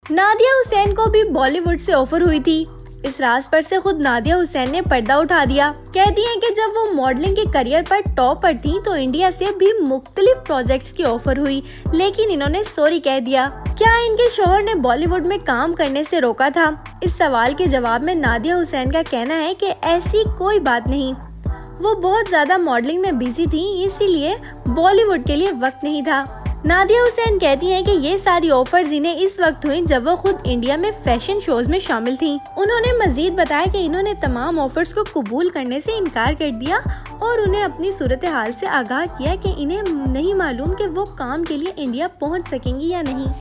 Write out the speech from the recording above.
नादिया हुसैन को भी बॉलीवुड से ऑफर हुई थी। इस राज पर से खुद नादिया हुसैन ने पर्दा उठा दिया। कहती हैं कि जब वो मॉडलिंग के करियर पर टॉप पर थी तो इंडिया से भी मुख्तलिफ प्रोजेक्ट्स की ऑफर हुई, लेकिन इन्होंने सॉरी कह दिया। क्या इनके शौहर ने बॉलीवुड में काम करने से रोका था? इस सवाल के जवाब में नादिया हुसैन का कहना है कि ऐसी कोई बात नहीं, वो बहुत ज्यादा मॉडलिंग में बिजी थी, इसीलिए बॉलीवुड के लिए वक्त नहीं था। नादिया हुसैन कहती हैं कि ये सारी ऑफर्स इन्हें इस वक्त हुई जब वो खुद इंडिया में फैशन शोज में शामिल थीं। उन्होंने मजीद बताया कि इन्होंने तमाम ऑफर्स को कबूल करने से इनकार कर दिया और उन्हें अपनी सूरत हाल से आगाह किया कि इन्हें नहीं मालूम कि वो काम के लिए इंडिया पहुंच सकेंगी या नहीं।